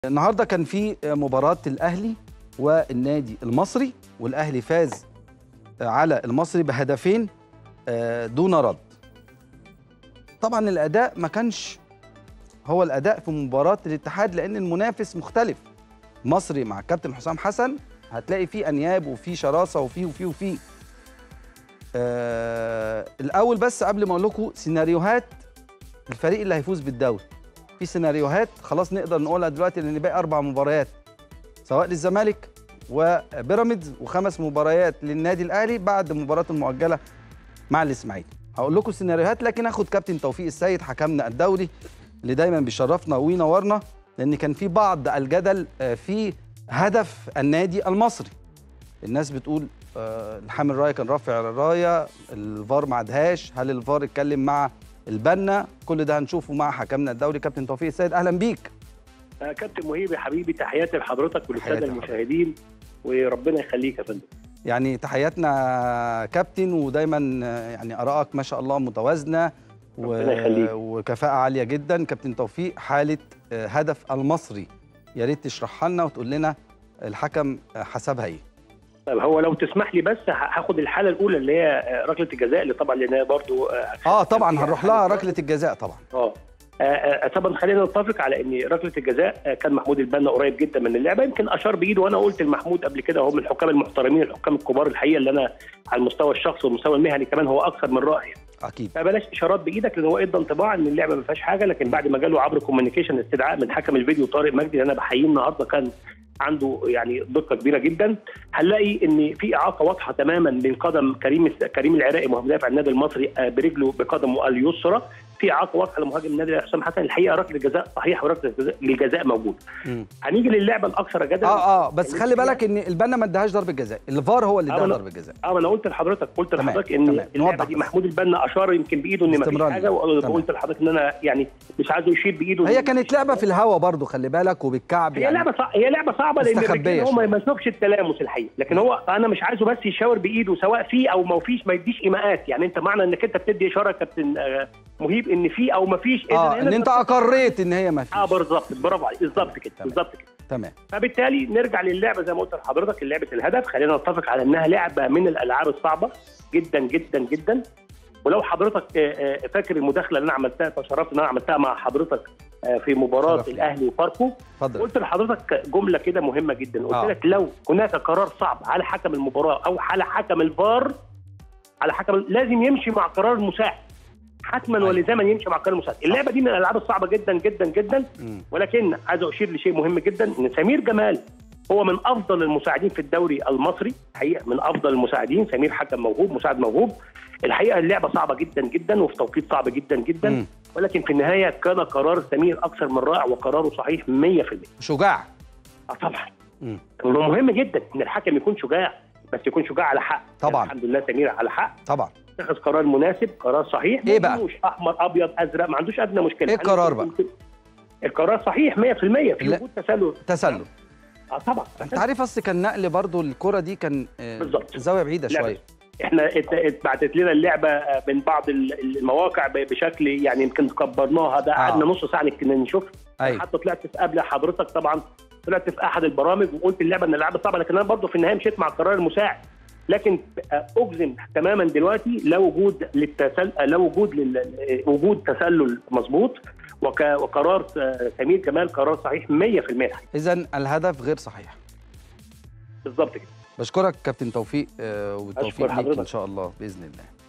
النهارده كان في مباراة الأهلي والنادي المصري، والأهلي فاز على المصري بهدفين دون رد. طبعا الأداء ما كانش هو الأداء في مباراة الاتحاد لأن المنافس مختلف. مصري مع الكابتن حسام حسن هتلاقي فيه أنياب وفيه شراسة وفيه الأول بس قبل ما أقول لكم سيناريوهات الفريق اللي هيفوز بالدوري. في سيناريوهات خلاص نقدر نقولها دلوقتي لان باقي 4 مباريات سواء للزمالك وبيراميدز و5 مباريات للنادي الاهلي بعد مباراه المؤجله مع الاسماعيلي. هقول لكم سيناريوهات لكن اخد كابتن توفيق السيد حكمنا الدوري اللي دايما بيشرفنا وينورنا لان كان في بعض الجدل في هدف النادي المصري. الناس بتقول الحامل الرايه كان رافع الرايه، الفار ما عدهاش، هل الفار اتكلم مع البنا؟ كل ده هنشوفه مع حكمنا الدوري كابتن توفيق السيد. اهلا بيك كابتن مهيب يا حبيبي، تحياتي لحضرتك وللساده المشاهدين وربنا يخليك يا فندم. يعني تحياتنا كابتن، ودايما يعني ارائك ما شاء الله متوازنه وكفاءه عاليه جدا. كابتن توفيق، حاله هدف المصري يا ريت تشرحها لنا وتقول لنا الحكم حسبها ايه. طيب هو لو تسمح لي بس هاخد الحاله الاولى اللي هي ركله الجزاء اللي طبعا لان برضو طبعا هنروح لها ركله الجزاء طبعا. طبعا خلينا نتفق على ان ركله الجزاء كان محمود البنا قريب جدا من اللعبه، يمكن اشار بايده وانا قلت لمحمود قبل كده هو من الحكام المحترمين الحكام الكبار الحقيقه اللي انا على المستوى الشخصي والمستوى المهني كمان هو اكثر من رائع. اكيد فبلاش اشارات بايدك لان هو ادى انطباع ان اللعبه ما فيهاش حاجه، لكن بعد ما جاله عبر كوميونيكيشن استدعاء من حكم الفيديو طارق مجدي اللي انا بحييه النهارده كان عنده يعني دقه كبيره جدا، هنلاقي ان في اعاقه واضحه تماما من قدم كريم العراقي مدافع النادي المصري برجله بقدمه اليسرى، في اعاقه واضحه لمهاجم النادي حسام حسن. الحقيقه ركله الجزاء صحيح وركله الجزاء موجود. هنيجي للعبه الاكثر جدلا بس خلي بالك ان البنا ما اداهاش ضربه جزاء، الفار هو اللي اداها ضربه جزاء. انا قلت لحضرتك ان اللعبه دي محمود البنا اشار يمكن بايده ان ما فيش حاجه، وقلت لحضرتك ان انا يعني مش عايزه يشير بايده. هي كانت لعبه في الهواء برضو خلي بالك وبالكعب، هي يعني هي لعبه صعبه لان هو ما يشوفش التلامس الحقيقي، لكن هو انا مش عايزه بس يشاور بايده سواء في او ما فيش، ما يديش ايماءات. يعني انت معنى انك انت بتدي اشاره كابتن مهيب ان في او ما فيش ان انت اقريت ان هي ما فيش. بالظبط، برافو عليك، بالظبط كده بالظبط كده تمام. فبالتالي نرجع للعبه زي ما قلت لحضرتك، لعبه الهدف خلينا نتفق على انها لعبه من الالعاب الصعبه جدا جدا جدا. ولو حضرتك فاكر المداخله اللي انا عملتها، تشرفت ان انا عملتها مع حضرتك في مباراه الاهلي وفاركو، قلت لحضرتك جمله كده مهمه جدا، قلت لك لو هناك قرار صعب على حكم المباراه او على حكم الفار، على حكم لازم يمشي مع قرار المساعد حتما ولزاما، يمشي مع قرار المساعد. اللعبه دي من الالعاب الصعبه جدا جدا جدا. ولكن عايز اشير لشيء مهم جدا، ان سمير جمال هو من افضل المساعدين في الدوري المصري، حقيقه من افضل المساعدين. سمير حكم موهوب، مساعد موهوب. الحقيقه اللعبه صعبه جدا جدا وفي توقيت صعب جدا جدا، ولكن في النهايه كان قرار سمير اكثر من رائع وقراره صحيح 100%. شجاع طبعا. مهم جدا ان الحكم يكون شجاع، بس يكون شجاع على حق. طبعا الحمد لله سمير على حق طبعا، اتخذ قرار مناسب، قرار صحيح. ايه بقى؟ احمر ابيض ازرق، ما عندوش ادنى مشكله. ايه القرار بقى؟ القرار صحيح 100% في وجود تسلل. طبعا. انت عارف اصل كان نقل برضو الكره دي كان بالظبط الزاويه بعيده شويه. احنا اتبعتت لنا اللعبه من بعض المواقع بشكل يعني يمكن كبرناها، ده قعدنا نص ساعه نشوف. حتى طلعت قبل حضرتك طبعا، طلعت في احد البرامج وقلت اللعبه من الالعاب الصعبه، لكن انا برضه في النهايه مشيت مع القرار المساعد. لكن اجزم تماما دلوقتي لو وجود وجود تسلل مظبوط وقرار سمير جمال قرار صحيح 100%. اذا الهدف غير صحيح. بالظبط كده. بشكرك كابتن توفيق، والتوفيق ليك ان شاء الله باذن الله.